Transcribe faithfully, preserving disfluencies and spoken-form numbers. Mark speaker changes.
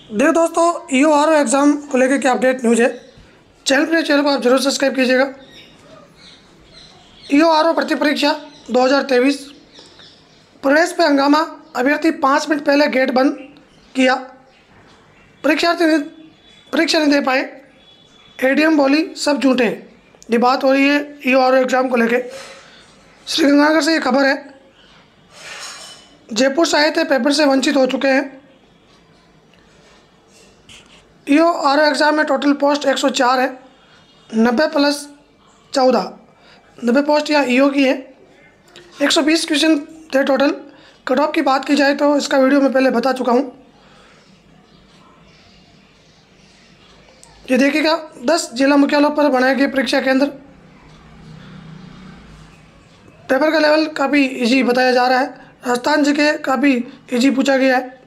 Speaker 1: देखो दोस्तों, ई O R O exam को लेकर क्या अपडेट न्यूज़ है। चैनल पर चैनल को आप जरूर सब्सक्राइब कीजिएगा। ई ओ आर ओ भर्ती परीक्षा दो हज़ार तेईस प्रवेश पे हंगामा, अभ्यर्थी पाँच मिनट पहले गेट बंद किया, परीक्षार्थी ने परीक्षा नहीं दे पाए, ए डी एम बोली सब झूठे। ये बात हो रही है ई ओ आर ओ एग्ज़ाम को लेके। श्रीगंगानगर से ये खबर है। जयपुर से आए थे, पेपर से वंचित हो चुके हैं। E O R O exam में टोटल पोस्ट एक सौ चार है, नब्बे प्लस चौदह, नब्बे पोस्ट यहाँ ई ओ की है। एक सौ बीस क्वेश्चन थे टोटल। कट ऑफ की बात की जाए तो इसका वीडियो मैं पहले बता चुका हूँ। ये देखिएगा, दस जिला मुख्यालयों पर बनाए गए परीक्षा केंद्र। पेपर का लेवल काफ़ी इजी बताया जा रहा है। राजस्थान जी के काफ़ी इजी पूछा गया है।